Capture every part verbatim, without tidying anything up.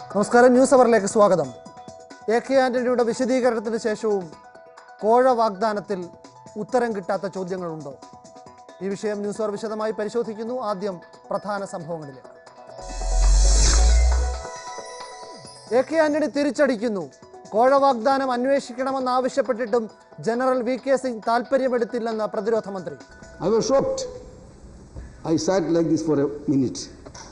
നമസ്കാരം, ന്യൂസ് അവറിലേക്ക് സ്വാഗതം. A K ആന്റണിയുടെ വിശദീകരണത്തിന് ശേഷവും കോഴ വാഗ്ദാനത്തിൽ ഉത്തരം കിട്ടാത്ത ചോദ്യങ്ങളുണ്ടോ? ഈ വിഷയം ന്യൂസ് അവർ വിശദമായി പരിശോധിക്കുന്നു. ആദ്യം പ്രധാന സംഭവങ്ങളിലേക്ക്. എ കെ ആന്റണി തിരിച്ചടിക്കുന്നു. കോഴ വാഗ്ദാനം അന്വേഷിക്കണമെന്ന് ആവശ്യപ്പെട്ടിട്ടും ജനറൽ വി കെ സിംഗ് താല്പര്യമെടുത്തില്ലെന്ന് പ്രതിരോധ മന്ത്രി. I was shocked. I sat like this for a minute.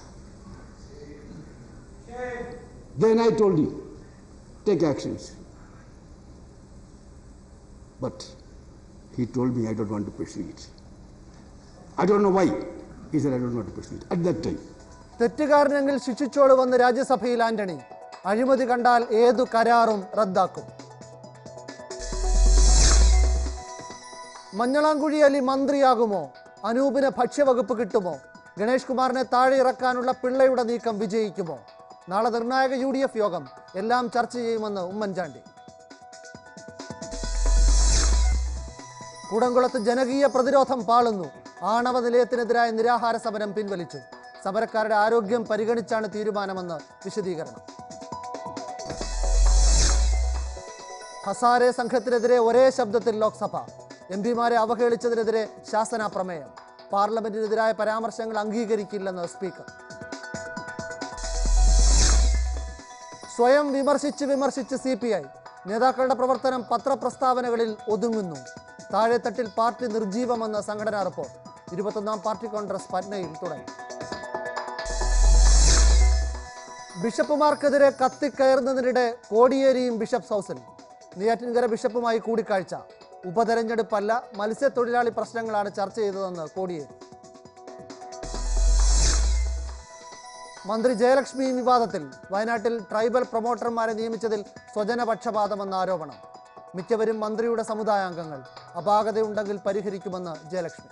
Then I told you, take actions. But he told me I don't want to pursue it. I don't know why. He said I don't want to pursue it at that time. തെറ്റുകാരനെങ്കിൽ ശിക്ഷിച്ചോട് വന്ന് രാജ്യസഭയിൽ ആന്റണി. അഴിമതി കണ്ടാൽ ഏതു കരാറും റദ്ദാക്കും. മഞ്ഞളാംകുഴി അലി മന്ത്രിയാകുമോ? അനൂപിന് ഭക്ഷ്യവകുപ്പ് കിട്ടുമോ? ഗണേഷ് കുമാറിനെ താഴെ ഇറക്കാനുള്ള പിള്ളയുടെ നീക്കം വിജയിക്കുമോ? നാളെ നിർണായക യു ഡി എഫ് യോഗം. എല്ലാം ചർച്ച ചെയ്യുമെന്ന് ഉമ്മൻചാണ്ടി. കൂടംകുളത്ത് ജനകീയ പ്രതിരോധം പാളുന്നു. ആണവ നിലയത്തിനെതിരായ നിരാഹാര സമരം പിൻവലിച്ചു. സമരക്കാരുടെ ആരോഗ്യം പരിഗണിച്ചാണ് തീരുമാനമെന്ന് വിശദീകരണം. ഹസാരെ സംഘത്തിനെതിരെ ഒരേ ശബ്ദത്തിൽ ലോക്സഭ. എം പിമാരെ അവഹേളിച്ചതിനെതിരെ ശാസന പ്രമേയം. പാർലമെന്റിനെതിരായ പരാമർശങ്ങൾ അംഗീകരിക്കില്ലെന്ന് സ്പീക്കർ. സ്വയം വിമർശിച്ച് വിമർശിച്ച് സി പി ഐ നേതാക്കളുടെ പ്രവർത്തനം പത്രപ്രസ്താവനകളിൽ ഒതുങ്ങുന്നു. താഴെത്തട്ടിൽ പാർട്ടി നിർജീവമെന്ന് സംഘടനാ റിപ്പോർട്ട്. ഇരുപത്തൊന്നാം പാർട്ടി കോൺഗ്രസ് പറ്റ്നയിൽ തുടങ്ങി. ബിഷപ്പുമാർക്കെതിരെ കത്തിക്കയറുന്നതിനിടെ കോടിയേരിയും ബിഷപ്സ് ഹൗസിൽ. നെയ്യാറ്റിൻകര ബിഷപ്പുമായി കൂടിക്കാഴ്ച. ഉപതെരഞ്ഞെടുപ്പല്ല, മത്സ്യത്തൊഴിലാളി പ്രശ്നങ്ങളാണ് ചർച്ച ചെയ്തതെന്ന് കോടിയേരി. മന്ത്രി ജയലക്ഷ്മി വിവാദത്തിൽ. വയനാട്ടിൽ ട്രൈബൽ പ്രൊമോട്ടർമാരെ നിയമിച്ചതിൽ സ്വജനപക്ഷപാതമെന്ന ആരോപണം. മിക്കവരും മന്ത്രിയുടെ സമുദായാംഗങ്ങൾ. അപാകതയുണ്ടെങ്കിൽ പരിഹരിക്കുമെന്ന് ജയലക്ഷ്മി.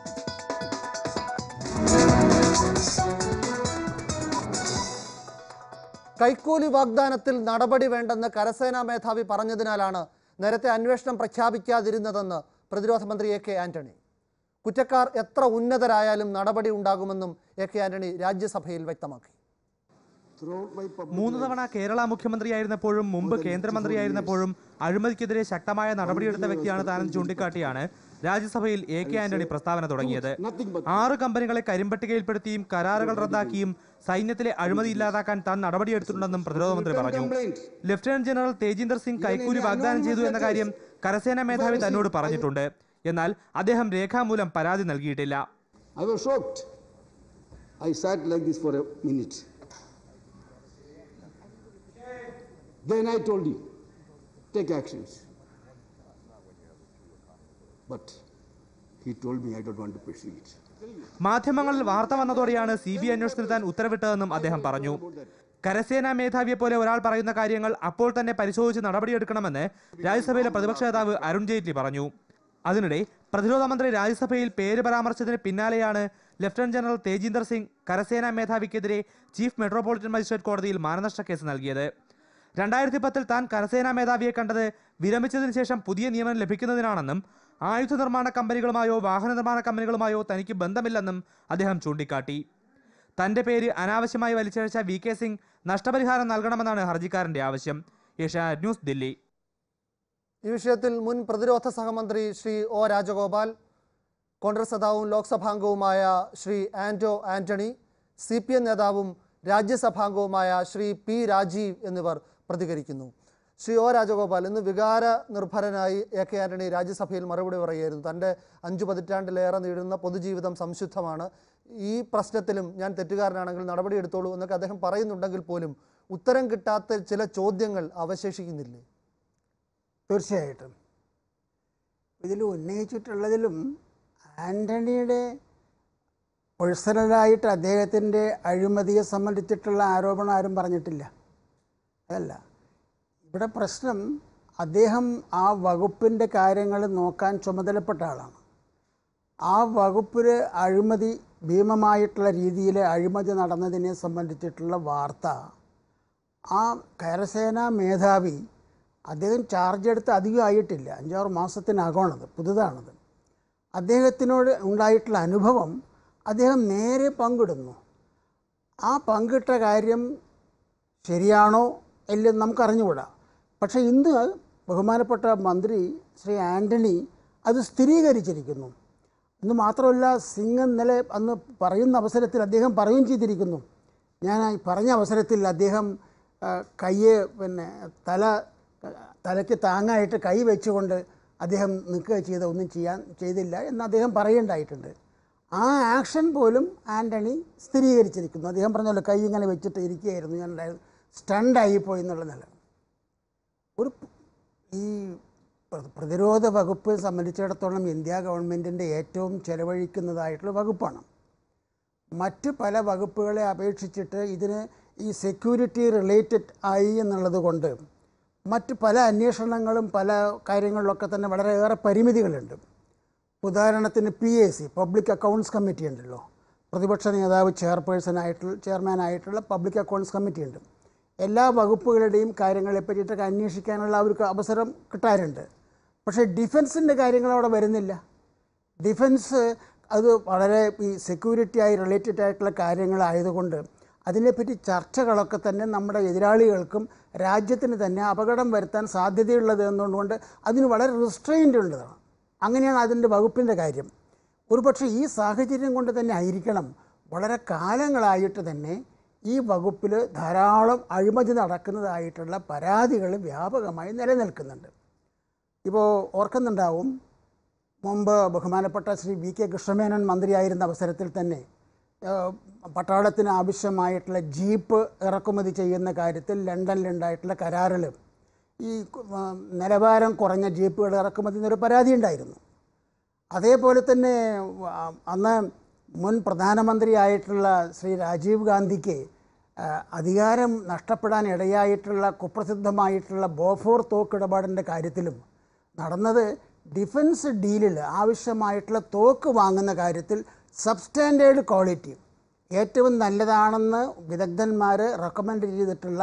കൈക്കൂലി വാഗ്ദാനത്തിൽ നടപടി വേണ്ടെന്ന് കരസേനാ മേധാവി പറഞ്ഞതിനാലാണ് നേരത്തെ അന്വേഷണം പ്രഖ്യാപിക്കാതിരുന്നതെന്ന് പ്രതിരോധ മന്ത്രി എ കെ ആന്റണി. കുറ്റക്കാർ എത്ര ഉന്നതരായാലും നടപടി ഉണ്ടാകുമെന്നും എ കെ ആന്റണി രാജ്യസഭയിൽ വ്യക്തമാക്കി. മൂന്ന് തവണ കേരള മുഖ്യമന്ത്രിയായിരുന്നപ്പോഴും മുമ്പ് കേന്ദ്രമന്ത്രിയായിരുന്നപ്പോഴും അഴിമതിക്കെതിരെ ശക്തമായ നടപടിയെടുത്ത വ്യക്തിയാണ് താനെന്ന് ചൂണ്ടിക്കാട്ടിയാണ് രാജ്യസഭയിൽ എ കെ ആന്റണി പ്രസ്താവന തുടങ്ങിയത്. ആറ് കമ്പനികളെ കരിമ്പട്ടികയിൽപ്പെടുത്തിയും കരാറുകൾ റദ്ദാക്കിയും സൈന്യത്തിലെ അഴിമതി ഇല്ലാതാക്കാൻ താൻ നടപടിയെടുത്തിട്ടുണ്ടെന്നും പ്രതിരോധ മന്ത്രി പറഞ്ഞു. ലഫ്റ്റനന്റ് ജനറൽ തേജീന്ദർ സിംഗ് കൈക്കൂലി വാഗ്ദാനം ചെയ്തു എന്ന കാര്യം കരസേനാ മേധാവി തന്നോട് പറഞ്ഞിട്ടുണ്ട്. എന്നാൽ അദ്ദേഹം രേഖാമൂലം പരാതി നൽകിയിട്ടില്ല. I was shocked. I sat like this for a minute. Then I told you, take actions. But he told me I don't want to pursue it. മാധ്യമങ്ങളിൽ വാർത്ത വന്നതോടെയാണ് സി ബി ഐ അന്വേഷണത്തിന് താൻ ഉത്തരവിട്ടതെന്നും അദ്ദേഹം പറഞ്ഞു. കരസേനാ മേധാവിയെ പോലെ ഒരാൾ പറയുന്ന കാര്യങ്ങൾ അപ്പോൾ തന്നെ പരിശോധിച്ച് നടപടിയെടുക്കണമെന്ന് രാജ്യസഭയിലെ പ്രതിപക്ഷ നേതാവ് അരുൺ ജെയ്റ്റ്ലി പറഞ്ഞു. അതിനിടെ പ്രതിരോധ മന്ത്രി രാജ്യസഭയിൽ പേര് പരാമർശത്തിന് പിന്നാലെയാണ് ലഫ്റ്റനന്റ് ജനറൽ തേജീന്ദർ സിംഗ് കരസേനാ മേധാവിക്കെതിരെ ചീഫ് മെട്രോപൊളിറ്റൻ മജിസ്ട്രേറ്റ് കോടതിയിൽ മാനനഷ്ട കേസ് നൽകിയത്. രണ്ടായിരത്തി പത്തിൽ താൻ കരസേനാ മേധാവിയെ കണ്ടത് വിരമിച്ചതിന് ശേഷം പുതിയ നിയമനം ലഭിക്കുന്നതിനാണെന്നും ആയുധ നിർമ്മാണ കമ്പനികളുമായോ വാഹന നിർമ്മാണ കമ്പനികളുമായോ തനിക്ക് ബന്ധമില്ലെന്നും അദ്ദേഹം ചൂണ്ടിക്കാട്ടി. തന്റെ പേര് അനാവശ്യമായി വലിച്ചഴച്ച വി കെ സിംഗ് നഷ്ടപരിഹാരം നൽകണമെന്നാണ് ഹർജിക്കാരന്റെ ആവശ്യം. ഏഷ്യാനെറ്റ് ന്യൂസ്, ദില്ലി. ഈ വിഷയത്തിൽ മുൻ പ്രതിരോധ സഹമന്ത്രി ശ്രീ ഒ രാജഗോപാൽ, കോൺഗ്രസ് നേതാവും ലോക്സഭാംഗവുമായ ശ്രീ ആന്റോ ആന്റണി, സി പി എം നേതാവും രാജ്യസഭാംഗവുമായ ശ്രീ പി രാജീവ് എന്നിവർ പ്രതികരിക്കുന്നു. ശ്രീ ഒ രാജഗോപാൽ, ഇന്ന് വികാര നിർഭരനായി എ കെ ആന്റണി രാജ്യസഭയിൽ മറുപടി പറയുകയായിരുന്നു. തൻ്റെ അഞ്ചു പതിറ്റാണ്ടിലേറെ നീളുന്ന പൊതുജീവിതം സംശുദ്ധമാണ്, ഈ പ്രശ്നത്തിലും ഞാൻ തെറ്റുകാരനാണെങ്കിൽ നടപടിയെടുത്തോളൂ എന്നൊക്കെ അദ്ദേഹം പറയുന്നുണ്ടെങ്കിൽ പോലും ഉത്തരം കിട്ടാത്ത ചില ചോദ്യങ്ങൾ അവശേഷിക്കുന്നില്ലേ? തീർച്ചയായിട്ടും ഇതിൽ ഉന്നയിച്ചിട്ടുള്ളതിലും ആൻ്റണിയുടെ പേഴ്സണലായിട്ട് അദ്ദേഹത്തിൻ്റെ അഴിമതിയെ സംബന്ധിച്ചിട്ടുള്ള ആരോപണം ആരും പറഞ്ഞിട്ടില്ല. അതല്ല ഇവിടെ പ്രശ്നം. അദ്ദേഹം ആ വകുപ്പിൻ്റെ കാര്യങ്ങൾ നോക്കാൻ ചുമതലപ്പെട്ട ആളാണ്. ആ വകുപ്പിൽ അഴിമതി, ഭീമമായിട്ടുള്ള രീതിയിൽ അഴിമതി നടന്നതിനെ സംബന്ധിച്ചിട്ടുള്ള വാർത്ത ആ കരസേനാ മേധാവി അദ്ദേഹം ചാർജ് എടുത്ത് അധികം ആയിട്ടില്ല, അഞ്ചാറ് മാസത്തിനകമാണത്, പുതുതാണത്. അദ്ദേഹത്തിനോട് ഉണ്ടായിട്ടുള്ള അനുഭവം അദ്ദേഹം നേരെ പങ്കിടുന്നു. ആ പങ്കിട്ട കാര്യം ശരിയാണോ ഇല്ലെന്ന് നമുക്കറിഞ്ഞുകൂടാ. പക്ഷേ ഇന്ന് ബഹുമാനപ്പെട്ട മന്ത്രി ശ്രീ ആൻ്റണി അത് സ്ഥിരീകരിച്ചിരിക്കുന്നു. എന്ന് മാത്രമല്ല, സിംഗ് ഇന്നലെ അന്ന് പറയുന്ന അവസരത്തിൽ അദ്ദേഹം പറയുകയും ചെയ്തിരിക്കുന്നു. ഞാൻ ഈ പറഞ്ഞ അവസരത്തിൽ അദ്ദേഹം കയ്യെ പിന്നെ തല തലയ്ക്ക് താങ്ങായിട്ട് കൈ വെച്ചുകൊണ്ട് അദ്ദേഹം നിൽക്കുക ചെയ്ത ഒന്നും ചെയ്യാൻ ചെയ്തില്ല എന്ന് അദ്ദേഹം പറയേണ്ടായിട്ടുണ്ട്. ആ ആക്ഷൻ പോലും ആൻ്റണി സ്ഥിരീകരിച്ചിരിക്കുന്നു. അദ്ദേഹം പറഞ്ഞല്ലോ, കൈ ഇങ്ങനെ വെച്ചിട്ട് ഇരിക്കുകയായിരുന്നു, ഞാൻ സ്റ്റണ്ടായിപ്പോയി എന്നുള്ള നില. ഒരു ഈ പ്രതിരോധ വകുപ്പ് സംബന്ധിച്ചിടത്തോളം ഇന്ത്യ ഗവൺമെൻറ്റിൻ്റെ ഏറ്റവും ചെലവഴിക്കുന്നതായിട്ടുള്ള വകുപ്പാണ്. മറ്റ് പല വകുപ്പുകളെ അപേക്ഷിച്ചിട്ട് ഇതിന് ഈ സെക്യൂരിറ്റി റിലേറ്റഡ് ആയി എന്നുള്ളത് കൊണ്ട് മറ്റ് പല അന്വേഷണങ്ങളും പല കാര്യങ്ങളിലൊക്കെ തന്നെ വളരെയേറെ പരിമിതികളുണ്ട്. ഉദാഹരണത്തിന് P A C public accounts committee ഉണ്ടല്ലോ, പ്രതിപക്ഷ നേതാവ് ചെയർപേഴ്സണായിട്ടുള്ള ചെയർമാനായിട്ടുള്ള പബ്ലിക് അക്കൗണ്ട്സ് കമ്മിറ്റി ഉണ്ട്. എല്ലാ വകുപ്പുകളുടെയും കാര്യങ്ങളെ പറ്റിയിട്ടൊക്കെ അന്വേഷിക്കാനുള്ള അവർക്ക് അവസരം കിട്ടാറുണ്ട്. പക്ഷേ ഡിഫൻസിൻ്റെ കാര്യങ്ങൾ അവിടെ വരുന്നില്ല. ഡിഫൻസ് അത് വളരെ ഈ സെക്യൂരിറ്റിയായി റിലേറ്റഡ് ആയിട്ടുള്ള കാര്യങ്ങളായതുകൊണ്ട് അതിനെപ്പറ്റി ചർച്ചകളൊക്കെ തന്നെ നമ്മുടെ എതിരാളികൾക്കും രാജ്യത്തിന് തന്നെ അപകടം വരുത്താൻ സാധ്യതയുള്ളത് എന്നുകൊണ്ട് അതിന് വളരെ റിസ്ട്രെയിൻ്റ് ഉള്ളതാണ്. അങ്ങനെയാണ് അതിൻ്റെ വകുപ്പിൻ്റെ കാര്യം. ഒരുപക്ഷെ ഈ സാഹചര്യം കൊണ്ട് തന്നെ ആയിരിക്കണം വളരെ കാലങ്ങളായിട്ട് തന്നെ ഈ വകുപ്പിൽ ധാരാളം അഴിമതി നടക്കുന്നതായിട്ടുള്ള പരാതികൾ വ്യാപകമായി നിലനിൽക്കുന്നുണ്ട്. ഇപ്പോൾ ഓർക്കുന്നുണ്ടാവും, മുമ്പ് ബഹുമാനപ്പെട്ട ശ്രീ വി കെ കൃഷ്ണമേനോൻ മന്ത്രിയായിരുന്ന അവസരത്തിൽ തന്നെ പട്ടാളത്തിന് ആവശ്യമായിട്ടുള്ള ജീപ്പ് ഇറക്കുമതി ചെയ്യുന്ന കാര്യത്തിൽ ലണ്ടനിലുണ്ടായിട്ടുള്ള കരാറിൽ ഈ നിലവാരം കുറഞ്ഞ ജീപ്പുകൾ ഇറക്കുമതി എന്നൊരു പരാതി ഉണ്ടായിരുന്നു. അതേപോലെ തന്നെ അന്ന് മുൻ പ്രധാനമന്ത്രിയായിട്ടുള്ള ശ്രീ രാജീവ് ഗാന്ധിക്ക് അധികാരം നഷ്ടപ്പെടാൻ ഇടയായിട്ടുള്ള കുപ്രസിദ്ധമായിട്ടുള്ള ബോഫോർ തോക്ക് ഇടപാടിൻ്റെ കാര്യത്തിലും നടന്നത് ഡിഫൻസ് ഡീലിൽ ആവശ്യമായിട്ടുള്ള തോക്ക് വാങ്ങുന്ന കാര്യത്തിൽ സബ്സ്റ്റാൻഡേർഡ് ക്വാളിറ്റി ഏറ്റവും നല്ലതാണെന്ന് വിദഗ്ധന്മാർ റെക്കമെൻഡ് ചെയ്തിട്ടുള്ള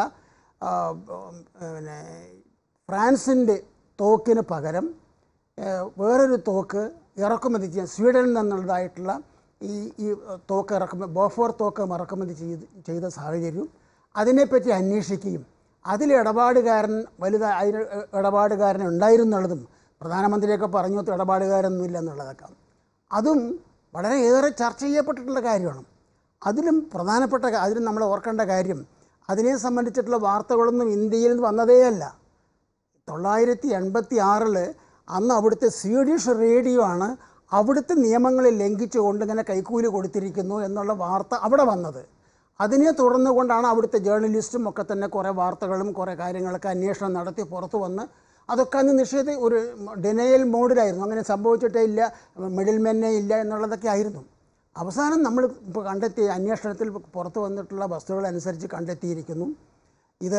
പിന്നെ ഫ്രാൻസിൻ്റെ തോക്കിന് പകരം വേറൊരു തോക്ക് ഇറക്കുമതി ചെയ്യാൻ സ്വീഡനിൽ നിന്നുള്ളതായിട്ടുള്ള ഈ ഈ തോക്ക് ഇറക്കുമതി ബോഫോർ തോക്ക് ഇറക്കുമതി ചെയ്ത് ചെയ്ത സാഹചര്യവും അതിനെപ്പറ്റി അന്വേഷിക്കുകയും അതിൽ ഇടപാടുകാരൻ വലുത് അതിന് ഇടപാടുകാരൻ ഉണ്ടായിരുന്നുള്ളതും പ്രധാനമന്ത്രിയൊക്കെ പറഞ്ഞു ഇടപാടുകാരൊന്നുമില്ല എന്നുള്ളതൊക്കെ അതും വളരെയേറെ ചർച്ച ചെയ്യപ്പെട്ടിട്ടുള്ള കാര്യമാണ്. അതിലും പ്രധാനപ്പെട്ട അതിലും നമ്മൾ ഓർക്കേണ്ട കാര്യം, അതിനെ സംബന്ധിച്ചിട്ടുള്ള വാർത്തകളൊന്നും ഇന്ത്യയിൽ നിന്ന് വന്നതേയല്ല. തൊള്ളായിരത്തി എൺപത്തി ആറിൽ അന്ന് അവിടുത്തെ സ്വീഡിഷ് റേഡിയോ ആണ് അവിടുത്തെ നിയമങ്ങളെ ലംഘിച്ചുകൊണ്ട് ഇങ്ങനെ കൈക്കൂലി കൊടുത്തിരിക്കുന്നു എന്നുള്ള വാർത്ത അവിടെ വന്നത്. അതിനെ തുടർന്നു കൊണ്ടാണ് അവിടുത്തെ ജേർണലിസ്റ്റും ഒക്കെ തന്നെ കുറേ വാർത്തകളും കുറേ കാര്യങ്ങളൊക്കെ അന്വേഷണം നടത്തി പുറത്തു വന്ന് അതൊക്കെ അന്ന് നിഷേധ ഒരു ഡിനയൽ മോഡിലായിരുന്നു. അങ്ങനെ സംഭവിച്ചിട്ടേ ഇല്ല, മിഡിൽ മെന്നേ ഇല്ല എന്നുള്ളതൊക്കെ ആയിരുന്നു. അവസാനം നമ്മൾ ഇപ്പോൾ കണ്ടെത്തിയ അന്വേഷണത്തിൽ പുറത്തു വന്നിട്ടുള്ള വസ്തുതകളനുസരിച്ച് കണ്ടെത്തിയിരിക്കുന്നു, ഇത്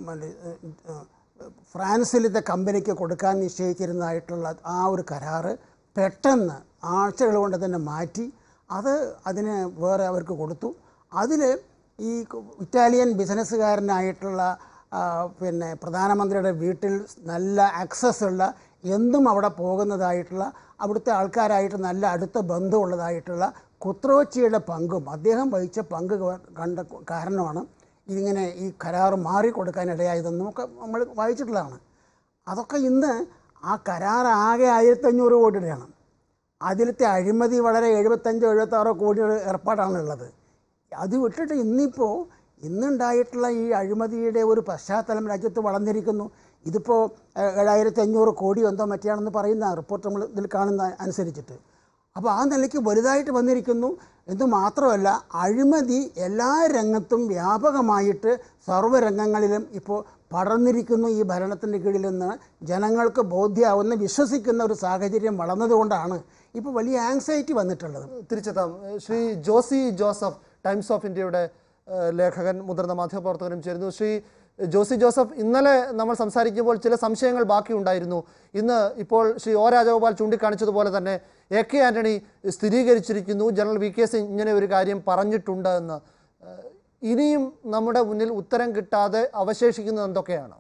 ഫ്രാൻസിലത്തെ കമ്പനിക്ക് കൊടുക്കാൻ നിശ്ചയിച്ചിരുന്നതായിട്ടുള്ള ആ ഒരു കരാറ് പെട്ടെന്ന് ആഴ്ചകൾ കൊണ്ട് തന്നെ മാറ്റി അത് അതിന് വേറെ അവർക്ക് കൊടുത്തു. അതിൽ ഈ ഇറ്റാലിയൻ ബിസിനസ്സുകാരനായിട്ടുള്ള പിന്നെ പ്രധാനമന്ത്രിയുടെ വീട്ടിൽ നല്ല ആക്സസ് ഉള്ള എന്തും അവിടെ പോകുന്നതായിട്ടുള്ള അവിടുത്തെ ആൾക്കാരായിട്ട് നല്ല അടുത്ത ബന്ധമുള്ളതായിട്ടുള്ള കുത്രോച്ചിയുടെ പങ്കും അദ്ദേഹം വഹിച്ച പങ്ക് കണ്ട കാരണമാണ് ഇതിങ്ങനെ ഈ കരാർ മാറിക്കൊടുക്കാനിടയായതെന്നും ഒക്കെ നമ്മൾ വായിച്ചിട്ടുള്ളതാണ്. അതൊക്കെ ഇന്ന് ആ കരാർ ആകെ ആയിരത്തഞ്ഞൂറ് കോടിയുടെയാണ്. അതിലത്തെ അഴിമതി വളരെ എഴുപത്തഞ്ചോ എഴുപത്താറോ കോടിയുടെ ഏർപ്പാടാണുള്ളത്. അത് വിട്ടിട്ട് ഇന്നിപ്പോൾ ഇന്നുണ്ടായിട്ടുള്ള ഈ അഴിമതിയുടെ ഒരു പശ്ചാത്തലം രാജ്യത്ത് വളർന്നിരിക്കുന്നു. ഇതിപ്പോൾ ഏഴായിരത്തി അഞ്ഞൂറ് കോടി എന്തോ മറ്റാണെന്ന് പറയുന്ന റിപ്പോർട്ട് നമ്മൾ ഇതിൽ കാണുന്ന അനുസരിച്ചിട്ട്. അപ്പോൾ ആ നിലയ്ക്ക് വലുതായിട്ട് വന്നിരിക്കുന്നു. എന്ന് മാത്രമല്ല, അഴിമതി എല്ലാ രംഗത്തും വ്യാപകമായിട്ട് സർവ്വരംഗങ്ങളിലും ഇപ്പോൾ പടർന്നിരിക്കുന്നു. ഈ ഭരണത്തിൻ്റെ കീഴിൽ നിന്ന് ജനങ്ങൾക്ക് ബോധ്യമാവുന്ന വിശ്വസിക്കുന്ന ഒരു സാഹചര്യം വളർന്നതുകൊണ്ടാണ് ഇപ്പോൾ വലിയ ആങ്സൈറ്റി വന്നിട്ടുള്ളത്. തിരിച്ചെത്താം. ശ്രീ ജോസി ജോസഫ്, ടൈംസ് ഓഫ് ഇന്ത്യയുടെ ലേഖകൻ, മുതിർന്ന മാധ്യമപ്രവർത്തകനും ചേരുന്നു. ശ്രീ ജോസി ജോസഫ്, ഇന്നലെ നമ്മൾ സംസാരിക്കുമ്പോൾ ചില സംശയങ്ങൾ ബാക്കിയുണ്ടായിരുന്നു. ഇന്ന് ഇപ്പോൾ ശ്രീ ഒ രാജഗോപാൽ ചൂണ്ടിക്കാണിച്ചതുപോലെ തന്നെ എ കെ ആന്റണി സ്ഥിരീകരിച്ചിരിക്കുന്നു ജനറൽ വി കെ സിംഗ് ഇങ്ങനെ ഒരു കാര്യം പറഞ്ഞിട്ടുണ്ട് എന്ന്. ഇനിയും നമ്മുടെ മുന്നിൽ ഉത്തരം കിട്ടാതെ അവശേഷിക്കുന്നത് എന്തൊക്കെയാണ്?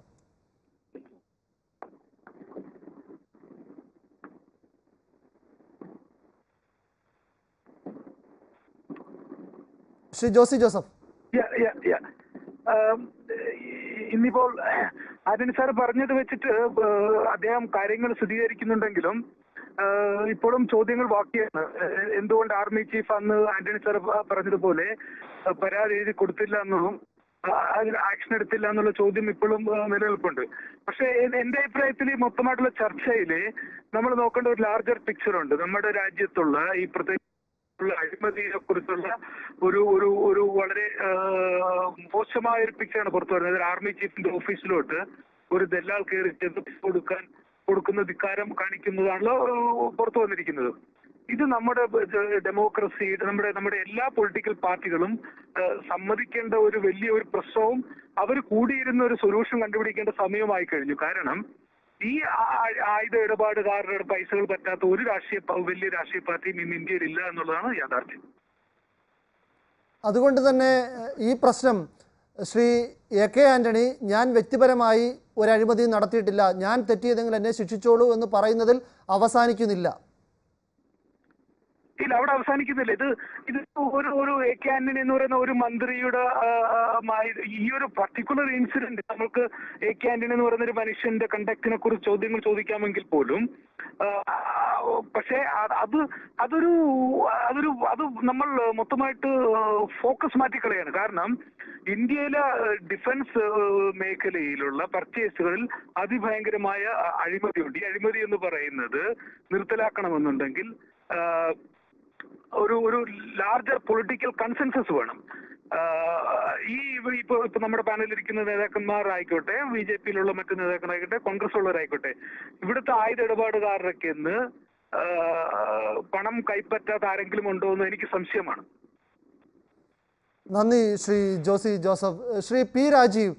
Shri Josy Joseph. Yeah, yeah, yeah. ഇന്നിപ്പോൾ ആന്റണി സാർ പറഞ്ഞത് വെച്ചിട്ട് അദ്ദേഹം കാര്യങ്ങൾ സ്ഥിരീകരിക്കുന്നുണ്ടെങ്കിലും ഇപ്പോഴും ചോദ്യങ്ങൾ ബാക്കിയാണ്. എന്തുകൊണ്ട് ആർമി ചീഫ് അന്ന് ആന്റണി സാർ പറഞ്ഞതുപോലെ പരാതി എഴുതി കൊടുത്തില്ല എന്നും അതിന് ആക്ഷൻ എടുത്തില്ല എന്നുള്ള ചോദ്യം ഇപ്പോഴും നിലനിൽപ്പുണ്ട്. പക്ഷെ എന്റെ അഭിപ്രായത്തിൽ ഈ മൊത്തമായിട്ടുള്ള ചർച്ചയിൽ നമ്മൾ നോക്കേണ്ട ഒരു ലാർജർ പിക്ചർ ഉണ്ട്. നമ്മുടെ രാജ്യത്തുള്ള ഈ പ്രത്യേക അഴിമതിയെ കുറിച്ചുള്ള ഒരു ഒരു ഒരു വളരെ മോശമായ ഒരു പിക്ചറാണ് പുറത്തു വരുന്നത്. ആർമി ചീഫിന്റെ ഓഫീസിലോട്ട് ഒരു ദല്ലാൾ കയറി ചെന്ന് കൊടുക്കാൻ കൊടുക്കുന്ന ധിക്കാരം കാണിക്കുന്നതാണല്ലോ പുറത്തു വന്നിരിക്കുന്നത്. ഇത് നമ്മുടെ ഡെമോക്രസി, നമ്മുടെ നമ്മുടെ എല്ലാ പൊളിറ്റിക്കൽ പാർട്ടികളും സമ്മതിക്കേണ്ട ഒരു വലിയ ഒരു പ്രശ്നവും അവർ കൂടിയിരുന്ന ഒരു സൊല്യൂഷൻ കണ്ടുപിടിക്കേണ്ട സമയമായി കഴിഞ്ഞു. കാരണം ഈ ആയുധ ഇടപാടുകാരുടെ പൈസകൾ പറ്റാത്ത ഒരു രാഷ്ട്രീയ വലിയ രാഷ്ട്രീയ പാർട്ടിയും ഇന്ന് ഇന്ത്യയിൽ ഇല്ല എന്നുള്ളതാണ് യാഥാർത്ഥ്യം. അതുകൊണ്ട് തന്നെ ഈ പ്രശ്നം ശ്രീ എ കെ ആന്റണി ഞാൻ വ്യക്തിപരമായി ഒരു അഴിമതി നടത്തിയിട്ടില്ല, ഞാൻ തെറ്റിയതെങ്കിൽ എന്നെ ശിക്ഷിച്ചോളൂ എന്ന് പറയുന്നതിൽ അവസാനിക്കുന്നില്ല. ഇല്ല, അവിടെ അവസാനിക്കുന്നില്ല. ഇത് ഇത് ഒരു ഒരു എ കെ ആന്റണി എന്ന് പറയുന്ന ഒരു മന്ത്രിയുടെ ഈ ഒരു പർട്ടിക്കുലർ ഇൻസിഡന്റ് നമ്മൾക്ക് എ കെ ആന്റണി എന്ന് പറയുന്ന ഒരു മനുഷ്യന്റെ കണ്ടക്റ്റിനെ കുറിച്ച് ചോദ്യങ്ങൾ ചോദിക്കാമെങ്കിൽ പോലും പക്ഷേ അത് അതൊരു അതൊരു അത് നമ്മൾ മൊത്തമായിട്ട് ഫോക്കസ് മാറ്റിക്കളയാണ്. കാരണം ഇന്ത്യയിലെ ഡിഫൻസ് മേഖലയിലുള്ള പർച്ചേസുകളിൽ അതിഭയങ്കരമായ അഴിമതിയുണ്ട്. ഈ അഴിമതി എന്ന് പറയുന്നത് നിർത്തലാക്കണമെന്നുണ്ടെങ്കിൽ ഒരു ഒരു ലാർജർ പൊളിറ്റിക്കൽ കൺസെൻസസ് വേണം. ഈ ഇപ്പൊ ഇപ്പൊ നമ്മുടെ പാനലിൽ ഇരിക്കുന്ന നേതാക്കന്മാരായിക്കോട്ടെ, ബി ജെ പിയിലുള്ള മറ്റു നേതാക്കളായിക്കോട്ടെ, കോൺഗ്രസ് ഉള്ളവരായിക്കോട്ടെ, ഇവിടുത്തെ ആയുധ ഇടപാടുകാരൊക്കെ ഇന്ന് പണം കൈപ്പറ്റാത്ത ആരെങ്കിലും ഉണ്ടോ എന്ന് എനിക്ക് സംശയമാണ്. നന്ദി ശ്രീ ജോസി ജോസഫ്. ശ്രീ പി രാജീവ്,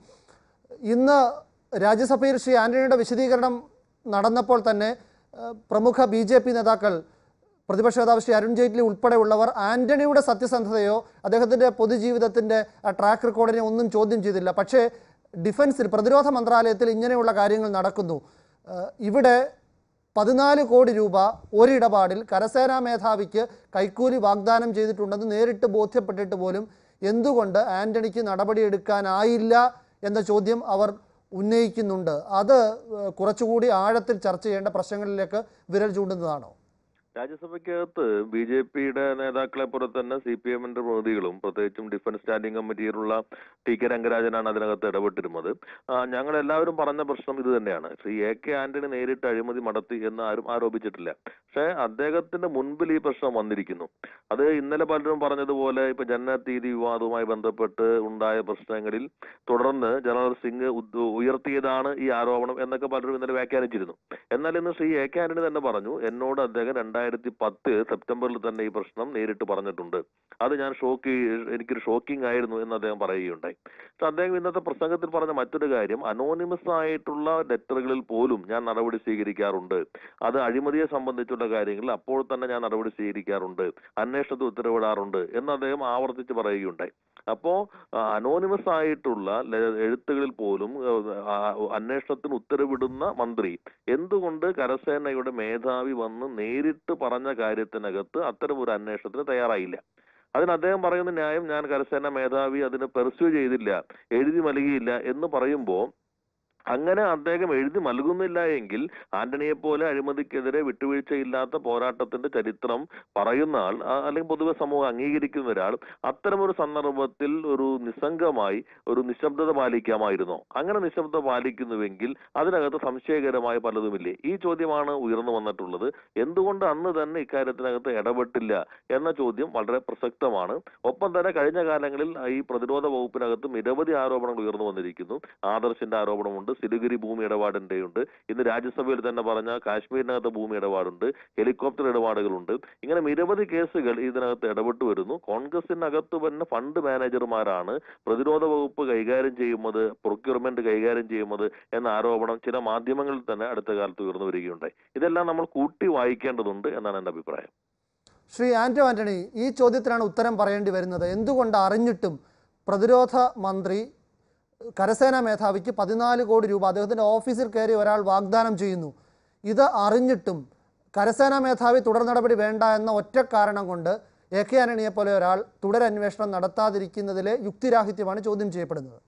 ഇന്ന് രാജ്യസഭയിൽ ശ്രീ ആന്റണിയുടെ വിശദീകരണം നടന്നപ്പോൾ തന്നെ പ്രമുഖ ബി ജെ പി നേതാക്കൾ, പ്രതിപക്ഷ നേതാവ് ശ്രീ അരുൺ ജെയ്റ്റ്ലി ഉൾപ്പെടെയുള്ളവർ ആന്റണിയുടെ സത്യസന്ധതയോ അദ്ദേഹത്തിൻ്റെ പൊതുജീവിതത്തിൻ്റെ ട്രാക്ക് റെക്കോർഡിനെ ഒന്നും ചോദ്യം ചെയ്തില്ല. പക്ഷേ ഡിഫൻസിൽ, പ്രതിരോധ മന്ത്രാലയത്തിൽ ഇങ്ങനെയുള്ള കാര്യങ്ങൾ നടക്കുന്നു. ഇവിടെ പതിനാല് കോടി രൂപ ഒരിടപാടിൽ കരസേനാ മേധാവിക്ക് കൈക്കൂലി വാഗ്ദാനം ചെയ്തിട്ടുണ്ടെന്ന് നേരിട്ട് ബോധ്യപ്പെട്ടിട്ട് പോലും എന്തുകൊണ്ട് ആന്റണിക്ക് നടപടിയെടുക്കാനായില്ല എന്ന ചോദ്യം അവർ ഉന്നയിക്കുന്നുണ്ട്. അത് കുറച്ചുകൂടി ആഴത്തിൽ ചർച്ച ചെയ്യേണ്ട പ്രശ്നങ്ങളിലേക്ക് വിരൽ ചൂണ്ടുന്നതാണോ? രാജ്യസഭയ്ക്കകത്ത് ബി ജെ പിയുടെ നേതാക്കളെ പോലെ തന്നെ സി പി എമ്മിന്റെ പ്രതിനിധികളും പ്രത്യേകിച്ചും ഡിഫൻസ് സ്റ്റാൻഡിംഗ് കമ്മിറ്റിയിലുള്ള ടി കെ രംഗരാജനാണ് അതിനകത്ത് ഇടപെട്ടിരുന്നത്. ഞങ്ങൾ എല്ലാവരും പറഞ്ഞ പ്രശ്നം ഇത് തന്നെയാണ്. ശ്രീ എ കെ ആന്റണി നേരിട്ട് അഴിമതി നടത്തി എന്ന് ആരും ആരോപിച്ചിട്ടില്ല. പക്ഷേ അദ്ദേഹത്തിന്റെ മുൻപിൽ ഈ പ്രശ്നം വന്നിരിക്കുന്നു. അത് ഇന്നലെ പലരും പറഞ്ഞതുപോലെ ഇപ്പൊ ജന്നത്ത് തീയതി വിവാദവുമായി ബന്ധപ്പെട്ട് ഉണ്ടായ പ്രശ്നങ്ങളിൽ തുടർന്ന് ജനറൽ സിംഗ് ഉയർത്തിയതാണ് ഈ ആരോപണം എന്നൊക്കെ പലരും ഇന്നലെ വ്യാഖ്യാനിച്ചിരുന്നു. എന്നാൽ ഇന്ന് ശ്രീ എ കെ ആന്റണി തന്നെ പറഞ്ഞു, എന്നോട് അദ്ദേഹം രണ്ടായിരത്തി രണ്ടായിരത്തി പത്ത് സെപ്റ്റംബറിൽ തന്നെ ഈ പ്രശ്നം നേരിട്ട് പറഞ്ഞിട്ടുണ്ട്. അത് ഞാൻ ഷോക്ക് എനിക്കൊരു ഷോക്കിംഗ് ആയിരുന്നു എന്ന് അദ്ദേഹം പറയുകയുണ്ടായി. പക്ഷെ അദ്ദേഹം ഇന്നത്തെ പ്രസംഗത്തിൽ പറഞ്ഞ മറ്റൊരു കാര്യം, അനോണിമസ് ആയിട്ടുള്ള ലെറ്ററുകളിൽ പോലും ഞാൻ നടപടി സ്വീകരിക്കാറുണ്ട്. അത് അഴിമതിയെ സംബന്ധിച്ചുള്ള കാര്യങ്ങളിൽ അപ്പോൾ തന്നെ ഞാൻ നടപടി സ്വീകരിക്കാറുണ്ട്, അന്വേഷണത്തിൽ ഉത്തരവിടാറുണ്ട് എന്ന് അദ്ദേഹം ആവർത്തിച്ച് പറയുകയുണ്ടായി. അപ്പോ അനോണിമസ് ആയിട്ടുള്ള എഴുത്തുകളിൽ പോലും അന്വേഷണത്തിന് ഉത്തരവിടുന്ന മന്ത്രി എന്തുകൊണ്ട് കരസേനയുടെ മേധാവി വന്ന് നേരിട്ട് പറഞ്ഞ കാര്യത്തിനകത്ത് അത്തരം ഒരു അന്വേഷണത്തിന് തയ്യാറായില്ല? അതിന് അദ്ദേഹം പറയുന്ന ന്യായം, ഞാൻ കരസേന മേധാവി അതിന് പെർസ്യൂ ചെയ്തില്ല, എഴുതി നൽകിയില്ല എന്ന് പറയുമ്പോൾ, അങ്ങനെ അദ്ദേഹം എഴുതി നൽകുന്നില്ല എങ്കിൽ ആന്റണിയെ പോലെ അഴിമതിക്കെതിരെ വിട്ടുവീഴ്ചയില്ലാത്ത പോരാട്ടത്തിന്റെ ചരിത്രം പറയുന്ന ആൾ, അല്ലെങ്കിൽ പൊതുവെ സമൂഹം അംഗീകരിക്കുന്ന ഒരാൾ അത്തരമൊരു സന്ദർഭത്തിൽ ഒരു നിസ്സംഗമായി ഒരു നിശബ്ദത പാലിക്കാമായിരുന്നോ? അങ്ങനെ നിശബ്ദത പാലിക്കുന്നുവെങ്കിൽ അതിനകത്ത് സംശയകരമായ പലതുമില്ലേ? ഈ ചോദ്യമാണ് ഉയർന്നു വന്നിട്ടുള്ളത്. എന്തുകൊണ്ട് അന്ന് തന്നെ ഇക്കാര്യത്തിനകത്ത് ഇടപെട്ടില്ല എന്ന ചോദ്യം വളരെ പ്രസക്തമാണ്. ഒപ്പം തന്നെ കഴിഞ്ഞ കാലങ്ങളിൽ ഈ പ്രതിരോധ വകുപ്പിനകത്ത് നിരവധി ആരോപണങ്ങൾ ഉയർന്നു വന്നിരിക്കുന്നു. ആദർശിന്റെ ആരോപണമുണ്ട്, സിലിഗുരി ഭൂമി ഇടപാടിന്റെ ഉണ്ട്, ഇന്ന് രാജ്യസഭയിൽ തന്നെ പറഞ്ഞ കാശ്മീരിനകത്ത് ഭൂമി ഇടപാടുണ്ട്, ഹെലികോപ്റ്റർ ഇടപാടുകളുണ്ട്. ഇങ്ങനെ നിരവധി കേസുകൾ ഇതിനകത്ത് ഇടപെട്ടു വരുന്നു. കോൺഗ്രസിനകത്ത് തന്നെ ഫണ്ട് മാനേജർമാരാണ് പ്രതിരോധ വകുപ്പ് കൈകാര്യം ചെയ്യുന്നത്, പ്രൊക്യൂർമെന്റ് കൈകാര്യം ചെയ്യുന്നത് എന്ന ആരോപണം ചില മാധ്യമങ്ങളിൽ തന്നെ അടുത്ത കാലത്ത് ഉയർന്നു വരികയുണ്ടായി. ഇതെല്ലാം നമ്മൾ കൂട്ടി വായിക്കേണ്ടതുണ്ട് എന്നാണ് എൻ്റെ അഭിപ്രായം. ശ്രീ ആന്റോ ആന്റണി, ഈ ചോദ്യത്തിനാണ് ഉത്തരം പറയേണ്ടി വരുന്നത്. എന്തുകൊണ്ട് അറിഞ്ഞിട്ടും പ്രതിരോധ മന്ത്രി കരസേനാ മേധാവിക്ക് പതിനാല് കോടി രൂപ അദ്ദേഹത്തിൻ്റെ ഓഫീസിൽ കയറി ഒരാൾ വാഗ്ദാനം ചെയ്യുന്നു? ഇത് അറിഞ്ഞിട്ടും കരസേനാ മേധാവി തുടർ നടപടി വേണ്ട എന്ന ഒറ്റ കാരണം കൊണ്ട് എ കെ ആന്റണിയെ പോലെ ഒരാൾ തുടരന്വേഷണം നടത്താതിരിക്കുന്നതിലെ യുക്തിരാഹിത്യമാണ് ചോദ്യം ചെയ്യപ്പെടുന്നത്.